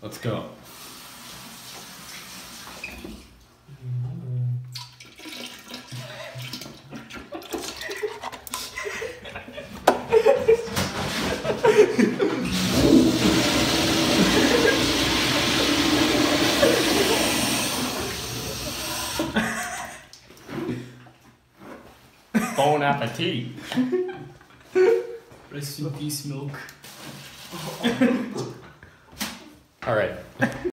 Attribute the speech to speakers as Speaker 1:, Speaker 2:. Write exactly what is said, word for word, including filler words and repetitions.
Speaker 1: Let's go. Bon appetit.
Speaker 2: Rest in peace, milk.
Speaker 1: All right.